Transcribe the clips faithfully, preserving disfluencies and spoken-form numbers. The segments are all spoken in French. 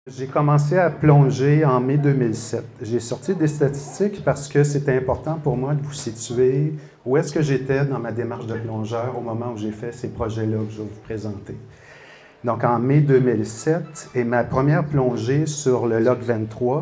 J'ai commencé à plonger en mai deux mille sept. J'ai sorti des statistiques parce que c'était important pour moi de vous situer où est-ce que j'étais dans ma démarche de plongeur au moment où j'ai fait ces projets-là que je vais vous présenter. Donc, en mai deux mille sept, et ma première plongée sur le Loch vingt-trois,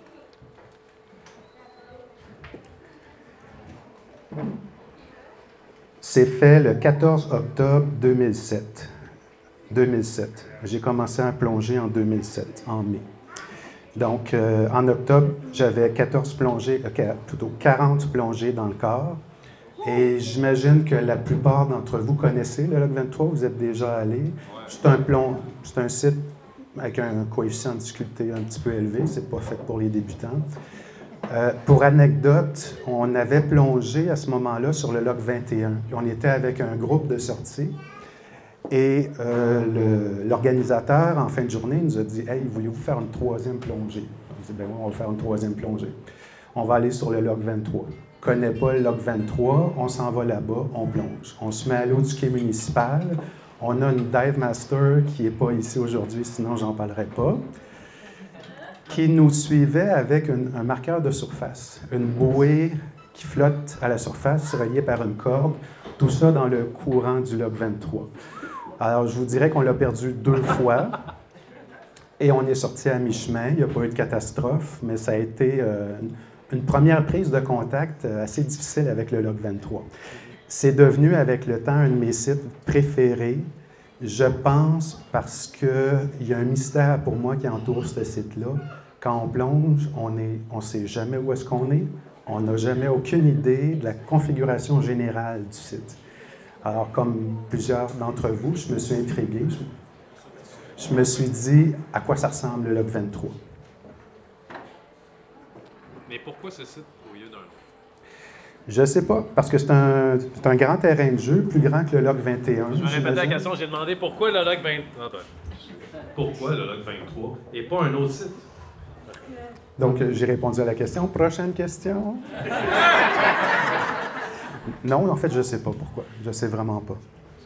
s'est fait le quatorze octobre deux mille sept. deux mille sept. J'ai commencé à plonger en deux mille sept, en mai. Donc, euh, en octobre, j'avais quatorze plongées, euh, plutôt quarante plongées dans le corps. Et j'imagine que la plupart d'entre vous connaissez le Loch vingt-trois, vous êtes déjà allés. C'est un plomb, c'est un site avec un coefficient de difficulté un petit peu élevé, c'est pas fait pour les débutants. Euh, pour anecdote, on avait plongé à ce moment-là sur le Loch vingt et un. Puis on était avec un groupe de sortie. Et euh, l'organisateur, en fin de journée, nous a dit « Hey, voulez-vous faire une troisième plongée? » On a dit « Ben oui, on va faire une troisième plongée. On va aller sur le Loch vingt-trois. On ne connaît pas le Loch vingt-trois, on s'en va là-bas, on plonge. On se met à l'eau du quai municipal. On a une dive master qui n'est pas ici aujourd'hui, sinon j'en parlerai pas, qui nous suivait avec une, un marqueur de surface, une bouée qui flotte à la surface, reliée par une corde, tout ça dans le courant du Loch vingt-trois. Alors, je vous dirais qu'on l'a perdu deux fois et on est sorti à mi-chemin. Il n'y a pas eu de catastrophe, mais ça a été euh, une première prise de contact assez difficile avec le Loch vingt-trois. C'est devenu, avec le temps, un de mes sites préférés, je pense, parce qu'il y a un mystère pour moi qui entoure ce site-là. Quand on plonge, on ne on sait jamais où est-ce qu'on est. On n'a jamais aucune idée de la configuration générale du site. Alors, comme plusieurs d'entre vous, je me suis intrigué. Je, je me suis dit, à quoi ça ressemble le Loch vingt-trois? Mais pourquoi ce site au lieu d'un autre? Je ne sais pas, parce que c'est un, un grand terrain de jeu, plus grand que le Loch vingt et un. Je vais répéter la question, j'ai demandé pourquoi le Loch vingt-trois? Pourquoi le Loch vingt-trois et pas un autre site? Donc, j'ai répondu à la question. Prochaine question. Non, en fait, je ne sais pas pourquoi. Je ne sais vraiment pas.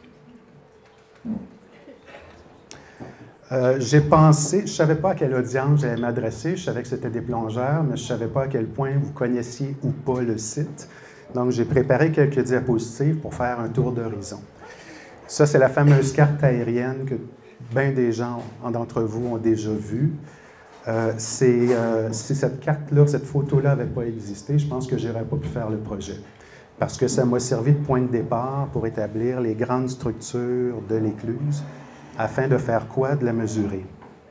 Euh, j'ai pensé, je ne savais pas à quelle audience j'allais m'adresser, je savais que c'était des plongeurs, mais je ne savais pas à quel point vous connaissiez ou pas le site. Donc, j'ai préparé quelques diapositives pour faire un tour d'horizon. Ça, c'est la fameuse carte aérienne que bien des gens d'entre vous ont déjà vue. Euh, c'est, euh, si cette carte-là, cette photo-là n'avait pas existé, je pense que je n'aurais pas pu faire le projet. Parce que ça m'a servi de point de départ pour établir les grandes structures de l'écluse, afin de faire quoi? De la mesurer.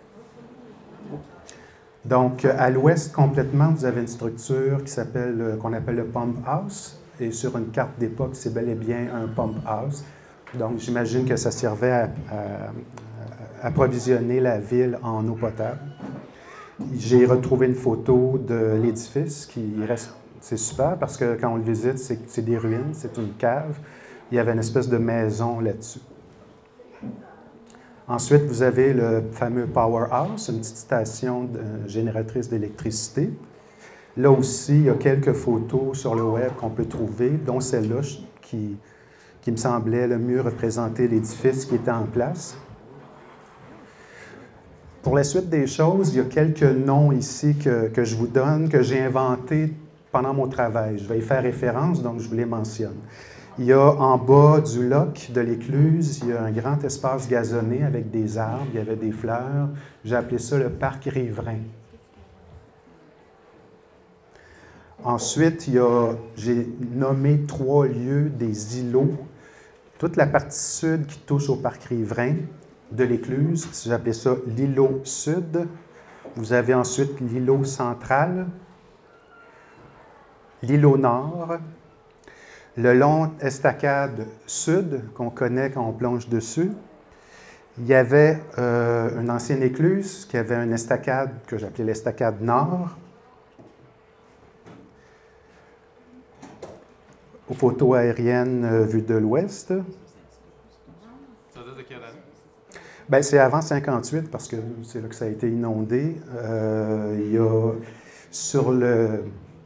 Donc, à l'ouest, complètement, vous avez une structure qui s'appelle, qu'on appelle le pump house. Et sur une carte d'époque, c'est bel et bien un pump house. Donc, j'imagine que ça servait à, à, à approvisionner la ville en eau potable. J'ai retrouvé une photo de l'édifice qui reste... C'est super parce que quand on le visite, c'est des ruines, c'est une cave. Il y avait une espèce de maison là-dessus. Ensuite, vous avez le fameux powerhouse, une petite station de, génératrice d'électricité. Là aussi, il y a quelques photos sur le web qu'on peut trouver, dont celle-là qui, qui me semblait le mieux représenter l'édifice qui était en place. Pour la suite des choses, il y a quelques noms ici que, que je vous donne, que j'ai inventés pendant mon travail. Je vais y faire référence, donc je vous les mentionne. Il y a en bas du loch de l'écluse, il y a un grand espace gazonné avec des arbres, il y avait des fleurs. J'ai appelé ça le parc riverain. Ensuite, j'ai nommé trois lieux des îlots. Toute la partie sud qui touche au parc riverain de l'écluse, j'ai appelé ça l'îlot sud. Vous avez ensuite l'îlot central, l'îlot nord, le long estacade sud qu'on connaît quand on plonge dessus. Il y avait euh, une ancienne écluse qui avait une estacade que j'appelais l'estacade nord. Aux photos aériennes euh, vues de l'ouest. Ça date de quelle année? Bien, c'est avant cinquante-huit parce que c'est là que ça a été inondé. Euh, il y a sur le...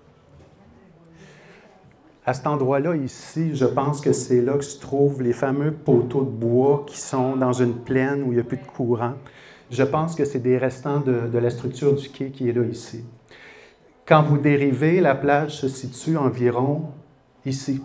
À cet endroit-là, ici, je pense que c'est là que se trouvent les fameux poteaux de bois qui sont dans une plaine où il n'y a plus de courant. Je pense que c'est des restants de, de la structure du quai qui est là ici. Quand vous dérivez, la plage se situe environ ici.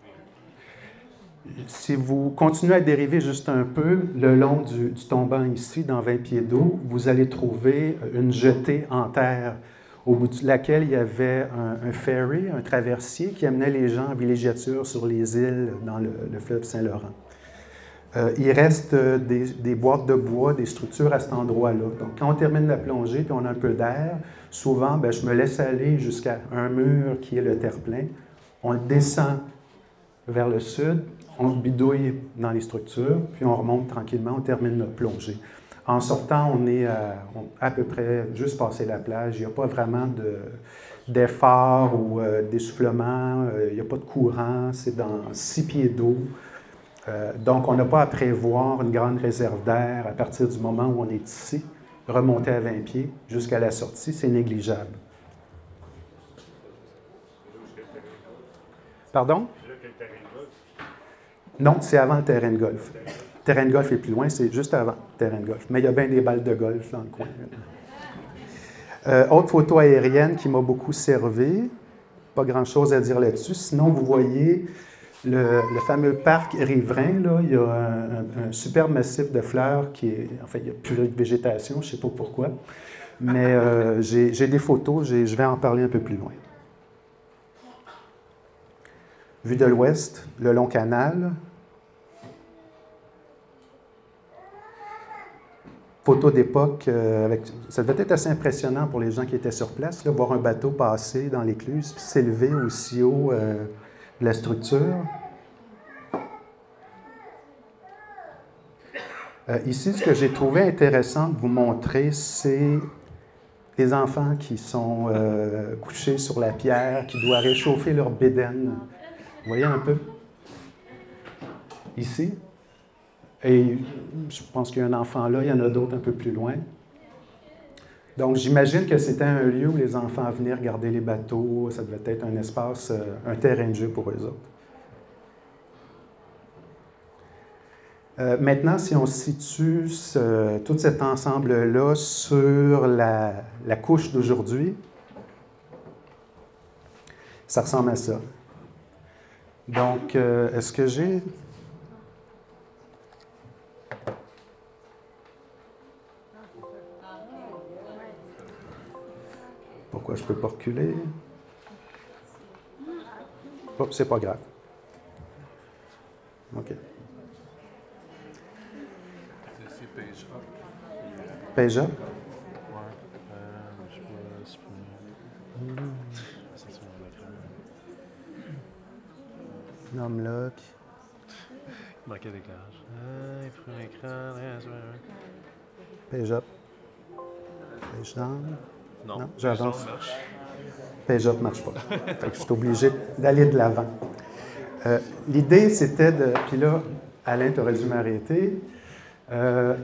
Si vous continuez à dériver juste un peu le long du, du tombant ici, dans vingt pieds d'eau, vous allez trouver une jetée en terre au bout de laquelle il y avait un, un ferry, un traversier qui amenait les gens en villégiature sur les îles dans le, le fleuve Saint-Laurent. Euh, il reste des, des boîtes de bois, des structures à cet endroit-là. Donc, quand on termine la plongée puis on a un peu d'air, souvent, bien, je me laisse aller jusqu'à un mur qui est le terre-plein. On le descend vers le sud, on bidouille dans les structures, puis on remonte tranquillement, on termine notre plongée. En sortant, on est à, on, à peu près juste passé la plage. Il n'y a pas vraiment de, d'effort ou euh, d'essoufflement. Euh, il n'y a pas de courant. C'est dans six pieds d'eau. Euh, donc, on n'a pas à prévoir une grande réserve d'air à partir du moment où on est ici. Remonter à vingt pieds jusqu'à la sortie, c'est négligeable. Pardon? Non, c'est avant le terrain de golf. Le terrain de golf est plus loin, c'est juste avant le terrain de golf. Mais il y a bien des balles de golf dans le coin. Euh, autre photo aérienne qui m'a beaucoup servi. Pas grand-chose à dire là-dessus. Sinon, vous voyez le, le fameux parc riverain. Là, il y a un, un, un superbe massif de fleurs qui est... En fait, il n'y a plus de végétation, je ne sais pas pourquoi. Mais euh, j'ai, j'ai des photos, j'ai, je vais en parler un peu plus loin. Vue de l'ouest, le long canal. Photo d'époque, euh, avec, ça devait être assez impressionnant pour les gens qui étaient sur place, là, voir un bateau passer dans l'écluse, puis s'élever aussi haut euh, de la structure. Euh, ici, ce que j'ai trouvé intéressant de vous montrer, c'est les enfants qui sont euh, couchés sur la pierre, qui doivent réchauffer leur bédaine. Vous voyez un peu? Ici. Et je pense qu'il y a un enfant là, il y en a d'autres un peu plus loin. Donc, j'imagine que c'était un lieu où les enfants venaient regarder les bateaux. Ça devait être un espace, un terrain de jeu pour eux autres. Euh, maintenant, si on situe ce, tout cet ensemble-là sur la, la couche d'aujourd'hui, ça ressemble à ça. Donc, euh, est-ce que j'ai... Pourquoi je ne peux pas reculer? Oh, c'est pas grave. OK. C'est page up. Page up? Ouais. Euh, je sais pas si je peux... C'est sur l'écran. Numlock. Il manquait d'éclairage. Ah, il faut un écran. Page up. Page down. Non, non j'avance. marche. Page up ne marche pas. Fait que je suis obligé d'aller de l'avant. Euh, l'idée, c'était de... Puis là, Alain, tu aurais dû m'arrêter. Euh,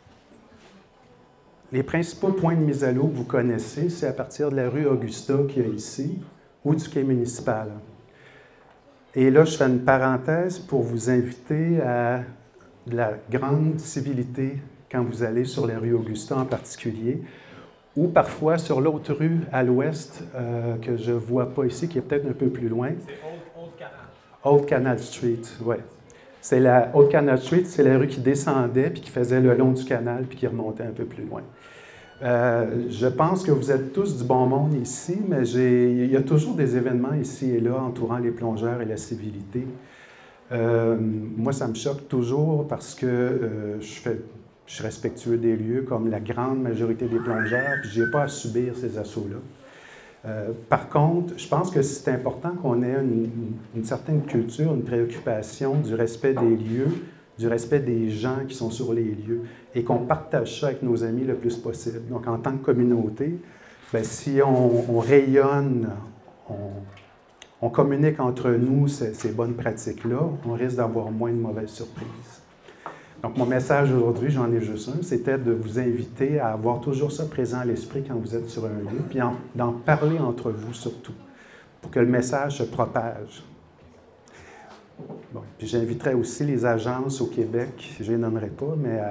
les principaux points de mise à l'eau que vous connaissez, c'est à partir de la rue Augusta qu'il y a ici, ou du quai municipal. Et là, je fais une parenthèse pour vous inviter à de la grande civilité quand vous allez sur la rue Augusta en particulier, ou parfois sur l'autre rue à l'ouest, euh, que je ne vois pas ici, qui est peut-être un peu plus loin. C'est Old, Old Canal. Old Canal Street, oui. C'est la Old Canal Street, c'est la rue qui descendait, puis qui faisait le long du canal, puis qui remontait un peu plus loin. Euh, je pense que vous êtes tous du bon monde ici, mais j'ai, il y a toujours des événements ici et là entourant les plongeurs et la civilité. Euh, moi, ça me choque toujours parce que euh, je fais... Je suis respectueux des lieux, comme la grande majorité des plongeurs, puis je n'ai pas à subir ces assauts-là. Euh, par contre, je pense que c'est important qu'on ait une, une certaine culture, une préoccupation du respect des lieux, du respect des gens qui sont sur les lieux, et qu'on partage ça avec nos amis le plus possible. Donc, en tant que communauté, bien, si on, on rayonne, on, on communique entre nous ces, ces bonnes pratiques-là, on risque d'avoir moins de mauvaises surprises. Donc, mon message aujourd'hui, j'en ai juste un, c'était de vous inviter à avoir toujours ça présent à l'esprit quand vous êtes sur un lieu, puis en, d'en parler entre vous surtout, pour que le message se propage. Bon, puis j'inviterai aussi les agences au Québec, je ne les nommerai pas, mais à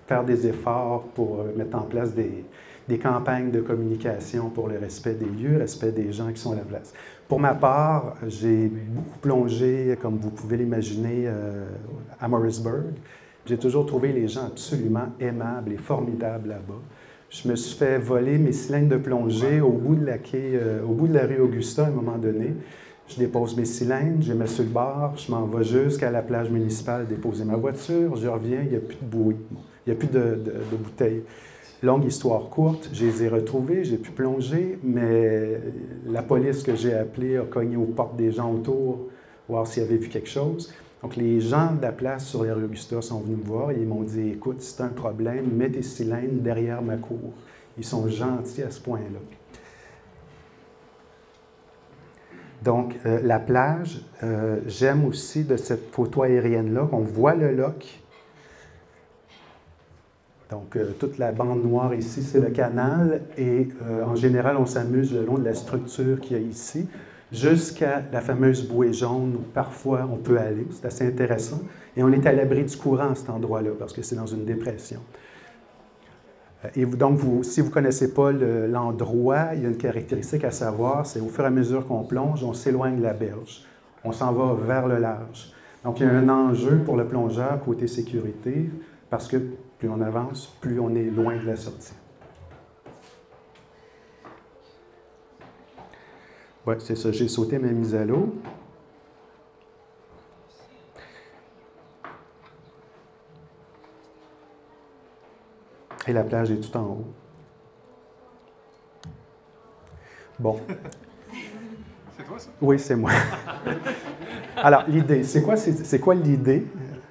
faire des efforts pour euh, mettre en place des, des campagnes de communication pour le respect des lieux, respect des gens qui sont à la place. Pour ma part, j'ai beaucoup plongé, comme vous pouvez l'imaginer, euh, à Morrisburg. J'ai toujours trouvé les gens absolument aimables et formidables là-bas. Je me suis fait voler mes cylindres de plongée au bout de la quai, euh, au bout de la rue Augusta à un moment donné. Je dépose mes cylindres, je les mets sur le bord, je m'en vais jusqu'à la plage municipale déposer ma voiture, je reviens, il n'y a plus de bouée, il n'y a plus de, de, de bouteilles. Longue histoire courte, je les ai retrouvés, j'ai pu plonger, mais la police que j'ai appelée a cogné aux portes des gens autour, voir s'ils avaient vu quelque chose. Donc, les gens de la place sur les rues Augusta sont venus me voir et ils m'ont dit « Écoute, c'est un problème, mets tes cylindres derrière ma cour. » Ils sont gentils à ce point-là. Donc, euh, la plage, euh, j'aime aussi de cette photo aérienne-là, qu'on voit le loch. Donc, euh, toute la bande noire ici, c'est le canal. Et euh, en général, on s'amuse le long de la structure qu'il y a ici, jusqu'à la fameuse bouée jaune où parfois on peut aller. C'est assez intéressant. Et on est à l'abri du courant à cet endroit-là, parce que c'est dans une dépression. Et donc, vous, si vous ne connaissez pas le, l'endroit, il y a une caractéristique à savoir, c'est au fur et à mesure qu'on plonge, on s'éloigne de la berge. On s'en va vers le large. Donc, il y a un enjeu pour le plongeur côté sécurité, parce que plus on avance, plus on est loin de la sortie. Oui, c'est ça. J'ai sauté ma mise à l'eau. Et la plage est tout en haut. Bon. C'est toi, ça? Oui, c'est moi. Alors, l'idée, c'est quoi, c'est, c'est quoi l'idée?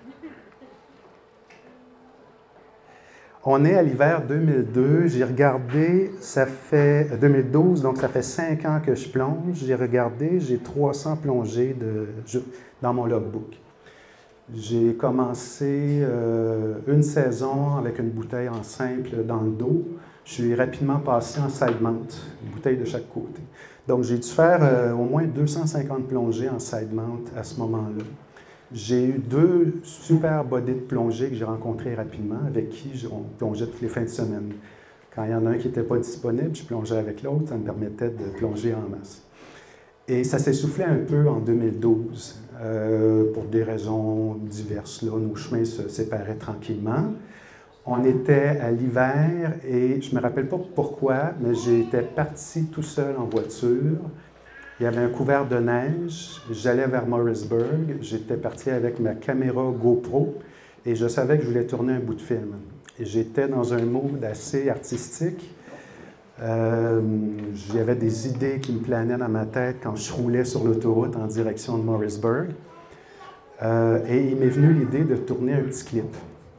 On est à l'hiver deux mille deux. J'ai regardé, ça fait deux mille douze, donc ça fait cinq ans que je plonge. J'ai regardé, j'ai trois cents plongées de, dans mon logbook. J'ai commencé euh, une saison avec une bouteille en simple dans le dos. Je suis rapidement passé en side mount, une bouteille de chaque côté. Donc, j'ai dû faire euh, au moins deux cent cinquante plongées en side mount à ce moment-là. J'ai eu deux super bodies de plongée que j'ai rencontrés rapidement, avec qui on plongeait toutes les fins de semaine. Quand il y en a un qui n'était pas disponible, je plongeais avec l'autre, ça me permettait de plonger en masse. Et ça s'est soufflé un peu en deux mille douze, euh, pour des raisons diverses. Là, nos chemins se séparaient tranquillement. On était à l'hiver et je ne me rappelle pas pourquoi, mais j'étais parti tout seul en voiture. Il y avait un couvert de neige. J'allais vers Morrisburg. J'étais parti avec ma caméra GoPro et je savais que je voulais tourner un bout de film. Et j'étais dans un mood assez artistique. Euh, j'avais des idées qui me planaient dans ma tête quand je roulais sur l'autoroute en direction de Morrisburg. Euh, et il m'est venu l'idée de tourner un petit clip.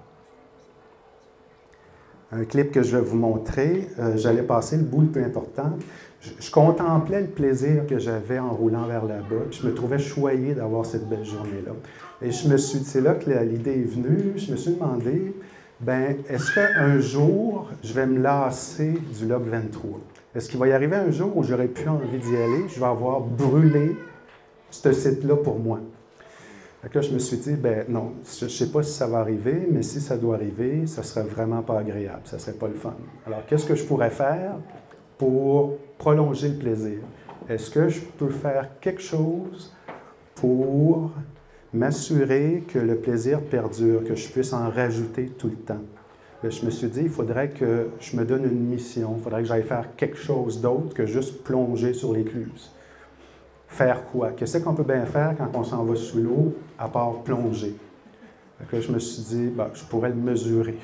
Un clip que je vais vous montrer. Euh, j'allais passer le bout le plus important. Je, je contemplais le plaisir que j'avais en roulant vers là-bas. Puis je me trouvais choyé d'avoir cette belle journée-là. Et je me suis, c'est là que l'idée est venue. Je me suis demandé, ben, est-ce qu'un jour, je vais me lasser du Loch vingt-trois? Est-ce qu'il va y arriver un jour où j'aurais plus envie d'y aller? Je vais avoir brûlé ce site-là pour moi. Fait que là, je me suis dit, ben non, je ne sais pas si ça va arriver, mais si ça doit arriver, ça ne serait vraiment pas agréable, ça ne serait pas le fun. Alors, qu'est-ce que je pourrais faire pour prolonger le plaisir? Est-ce que je peux faire quelque chose pour m'assurer que le plaisir perdure, que je puisse en rajouter tout le temps? Bien, je me suis dit, il faudrait que je me donne une mission, il faudrait que j'aille faire quelque chose d'autre que juste plonger sur l'écluse. Faire quoi? Qu'est-ce qu'on peut bien faire quand on s'en va sous l'eau, à part plonger? Fait que je me suis dit, ben, je pourrais le mesurer.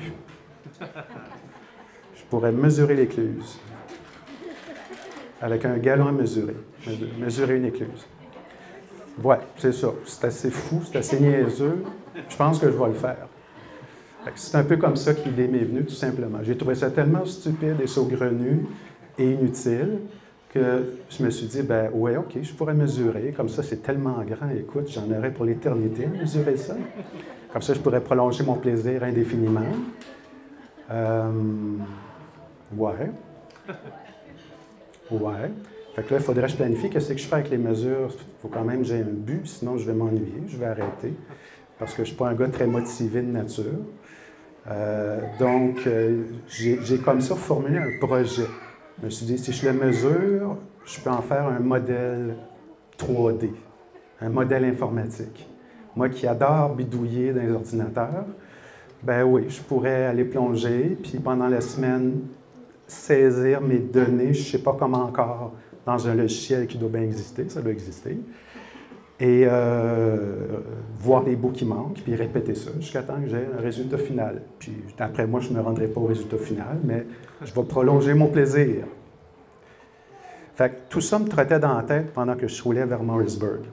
Je pourrais mesurer l'écluse. Avec un galon à mesurer. Mesurer une écluse. Ouais, c'est ça. C'est assez fou, c'est assez niaiseux. Je pense que je vais le faire. C'est un peu comme ça que l'idée m'est venue, tout simplement. J'ai trouvé ça tellement stupide et saugrenu et inutile que je me suis dit, ben ouais, OK, je pourrais mesurer. Comme ça, c'est tellement grand. Écoute, j'en aurais pour l'éternité à mesurer ça. Comme ça, je pourrais prolonger mon plaisir indéfiniment. Euh, ouais. Ouais. Fait que là, il faudrait que je planifie. Qu'est-ce que je fais avec les mesures? Il faut quand même que j'ai un but, sinon je vais m'ennuyer, je vais arrêter. Parce que je ne suis pas un gars très motivé de nature. Euh, donc, euh, j'ai comme ça formulé un projet. Je me suis dit, si je le mesure, je peux en faire un modèle trois D, un modèle informatique. Moi qui adore bidouiller dans les ordinateurs, ben oui, je pourrais aller plonger, puis pendant la semaine, saisir mes données, je ne sais pas comment encore, dans un logiciel qui doit bien exister, ça doit exister, et euh, voir les bouts qui manquent, puis répéter ça jusqu'à temps que j'ai un résultat final. Puis après moi, je ne me rendrai pas au résultat final, mais je vais prolonger mon plaisir. Fait que tout ça me trottait dans la tête pendant que je roulais vers Morrisburg.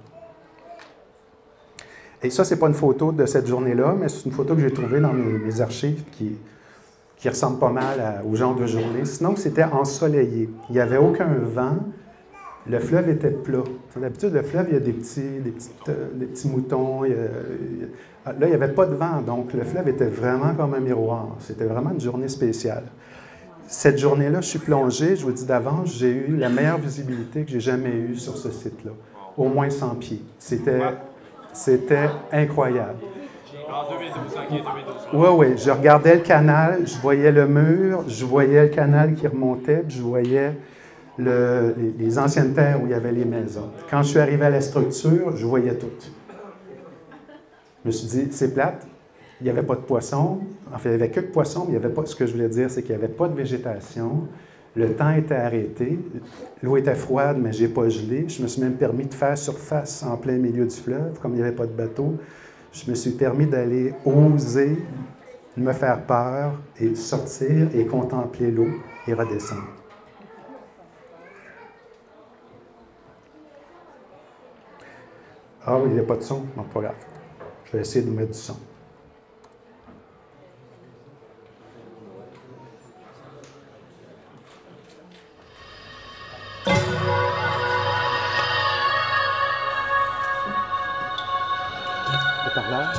Et ça, ce n'est pas une photo de cette journée-là, mais c'est une photo que j'ai trouvée dans mes, mes archives qui, qui ressemble pas mal à, au genre de journée. Sinon, c'était ensoleillé. Il n'y avait aucun vent. Le fleuve était plat. D'habitude, le fleuve, il y a des petits, des petites, euh, des petits moutons. Il y a, il y a... Là, il n'y avait pas de vent, donc le fleuve était vraiment comme un miroir. C'était vraiment une journée spéciale. Cette journée-là, je suis plongé, je vous dis d'avance, j'ai eu la meilleure visibilité que j'ai jamais eue sur ce site-là. Au moins cent pieds. C'était... C'était incroyable. En deux mille douze, ok, deux mille douze. Oui, oui. Je regardais le canal, je voyais le mur, je voyais le canal qui remontait, puis je voyais le, les, les anciennes terres où il y avait les maisons. Quand je suis arrivé à la structure, je voyais tout. Je me suis dit, c'est plate, il n'y avait pas de poissons. Enfin, il n'y avait que de poissons, mais il n'y avait pas. Ce que je voulais dire, c'est qu'il n'y avait pas de végétation. Le temps était arrêté. L'eau était froide, mais je n'ai pas gelé. Je me suis même permis de faire surface en plein milieu du fleuve, comme il n'y avait pas de bateau. Je me suis permis d'aller oser me faire peur et sortir et contempler l'eau et redescendre. Ah oui, il n'y a pas de son? Non, pas grave. Je vais essayer de mettre du son. Par là.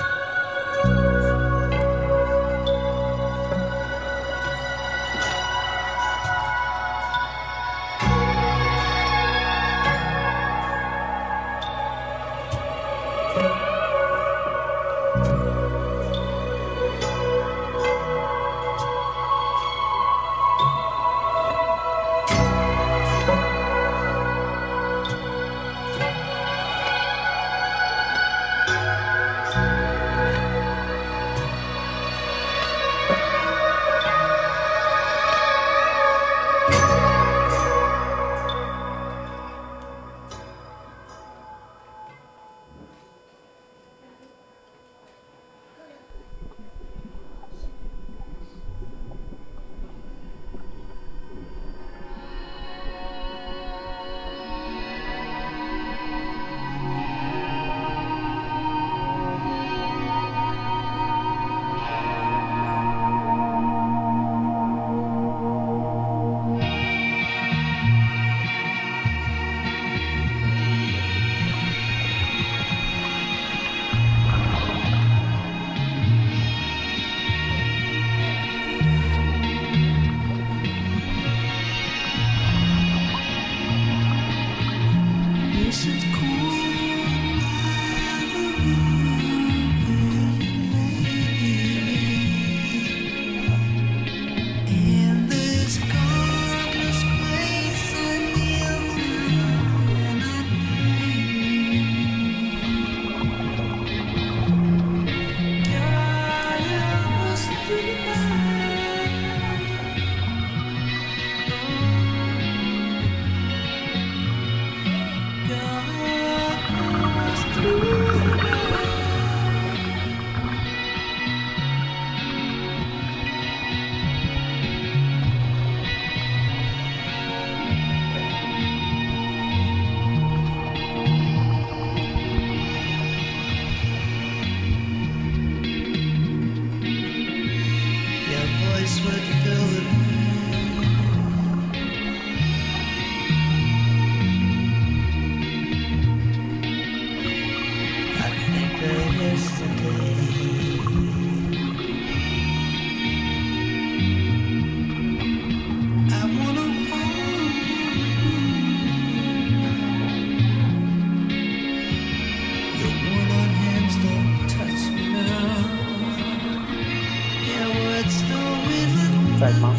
Ça augmente.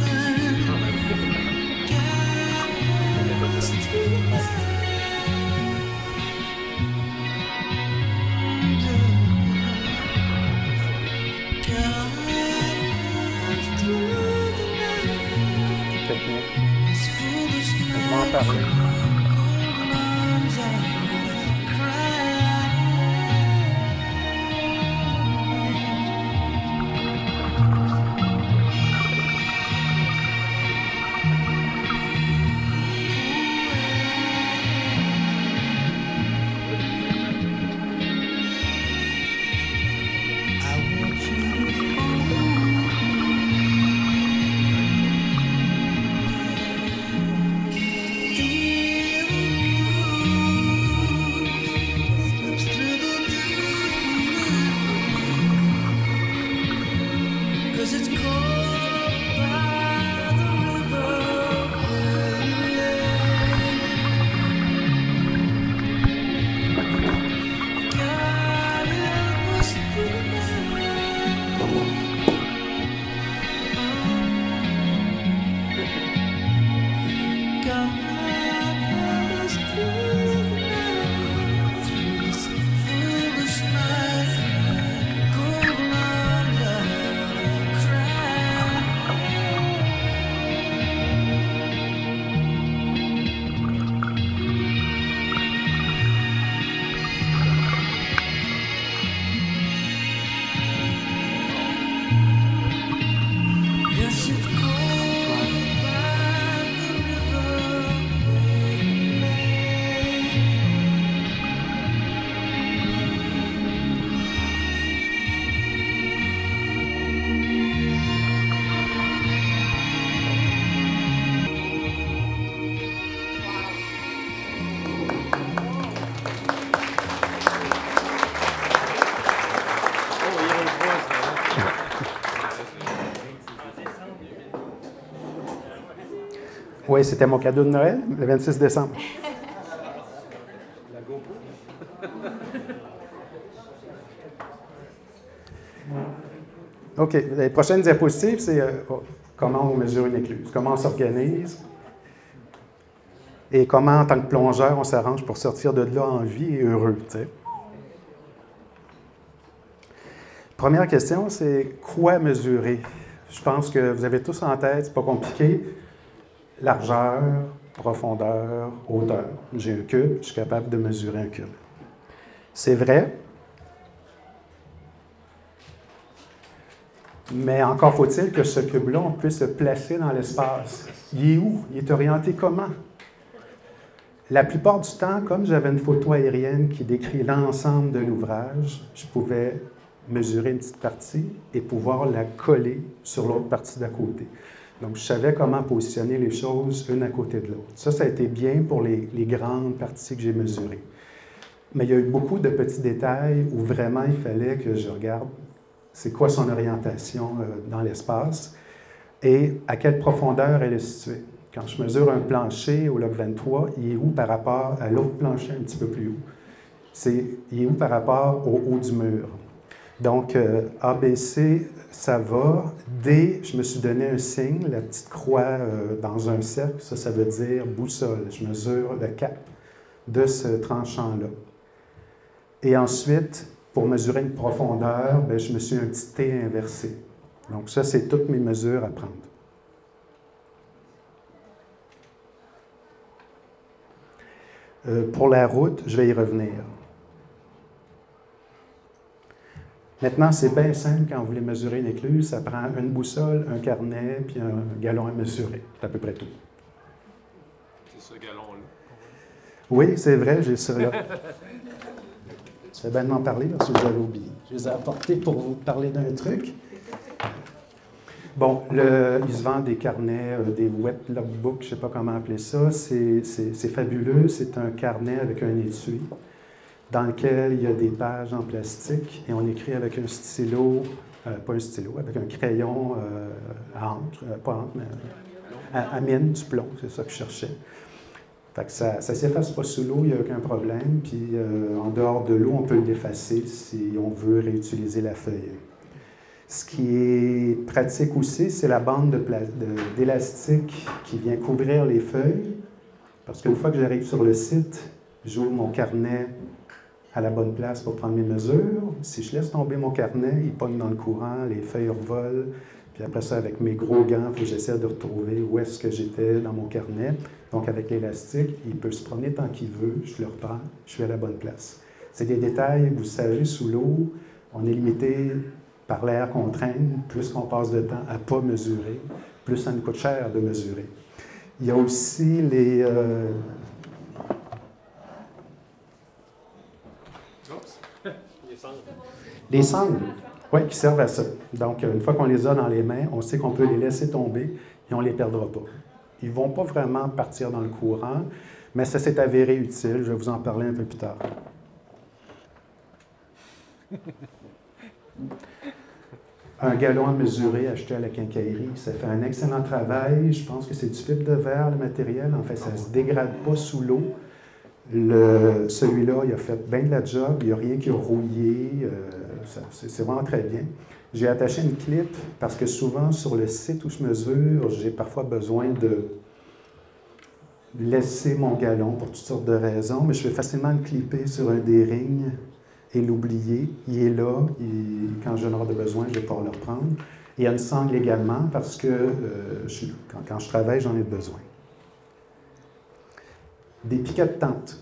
Technique. Je vais en parler. Oui, c'était mon cadeau de Noël, le vingt-six décembre. La GoPro. OK. Les prochaines diapositives, c'est euh, comment on mesure une écluse, comment on s'organise et comment, en tant que plongeur, on s'arrange pour sortir de là en vie et heureux. T'sais. Première question, c'est quoi mesurer? Je pense que vous avez tous en tête, c'est pas compliqué. Largeur, profondeur, hauteur. J'ai un cube, je suis capable de mesurer un cube. C'est vrai, mais encore faut-il que ce cube-là, on puisse se placer dans l'espace. Il est où? Il est orienté comment? La plupart du temps, comme j'avais une photo aérienne qui décrit l'ensemble de l'ouvrage, je pouvais mesurer une petite partie et pouvoir la coller sur l'autre partie d'à côté. Donc, je savais comment positionner les choses une à côté de l'autre. Ça, ça a été bien pour les, les grandes parties que j'ai mesurées. Mais il y a eu beaucoup de petits détails où vraiment il fallait que je regarde c'est quoi son orientation euh, dans l'espace et à quelle profondeur elle est située. Quand je mesure un plancher au log vingt-trois, il est où par rapport à l'autre plancher un petit peu plus haut? C'est, il est où par rapport au haut du mur? Donc, euh, A B C, ça va. D, je me suis donné un signe, la petite croix euh, dans un cercle, ça, ça veut dire boussole. Je mesure le cap de ce tranchant-là. Et ensuite, pour mesurer une profondeur, bien, je me suis un petit T inversé. Donc, ça, c'est toutes mes mesures à prendre. Euh, pour la route, je vais y revenir. Maintenant, c'est bien simple quand vous voulez mesurer une écluse. Ça prend une boussole, un carnet, puis un gallon à mesurer. C'est à peu près tout. C'est ce gallon-là. Oui, c'est vrai, j'ai ça là. Ça fait bien de m'en parler parce que je l'avais oublié. Je les ai apportés pour vous parler d'un truc. Bon, le, il se vend des carnets, euh, des wet logbooks, je ne sais pas comment appeler ça. C'est fabuleux. C'est un carnet avec un étui dans lequel il y a des pages en plastique et on écrit avec un stylo, euh, pas un stylo, avec un crayon euh, à encre, euh, pas encre, mais à, à mine, du plomb, c'est ça que je cherchais. Fait que ça ne s'efface pas sous l'eau, il n'y a aucun problème. Puis euh, en dehors de l'eau, on peut le défacer si on veut réutiliser la feuille. Ce qui est pratique aussi, c'est la bande d'élastique qui vient couvrir les feuilles. Parce qu'une fois que j'arrive sur le site, j'ouvre mon carnet à la bonne place pour prendre mes mesures. Si je laisse tomber mon carnet, il pogne dans le courant, les feuilles revolent. Puis après ça, avec mes gros gants, il faut que j'essaie de retrouver où est-ce que j'étais dans mon carnet. Donc avec l'élastique, il peut se promener tant qu'il veut. Je le reprends, je suis à la bonne place. C'est des détails, vous savez, sous l'eau, on est limité par l'air qu'on traîne. Plus qu'on passe de temps à ne pas mesurer, plus ça nous coûte cher de mesurer. Il y a aussi les... Euh, Les sangles, oui, qui servent à ça. Donc, une fois qu'on les a dans les mains, on sait qu'on peut les laisser tomber et on ne les perdra pas. Ils ne vont pas vraiment partir dans le courant, mais ça s'est avéré utile. Je vais vous en parler un peu plus tard. Un galon à mesurer acheté à la quincaillerie, ça fait un excellent travail. Je pense que c'est du fibre de verre, le matériel. En fait, ça ne se dégrade pas sous l'eau. Le, celui-là, il a fait bien de la job, il n'y a rien qui a rouillé, euh, c'est vraiment très bien. J'ai attaché une clip parce que souvent sur le site où je mesure, j'ai parfois besoin de laisser mon galon pour toutes sortes de raisons, mais je vais facilement le clipper sur un des rings et l'oublier. Il est là, il, quand j'en aurai besoin, je vais pouvoir le reprendre. Et il y a une sangle également parce que euh, je, quand, quand je travaille, j'en ai besoin. Des piquets de tente.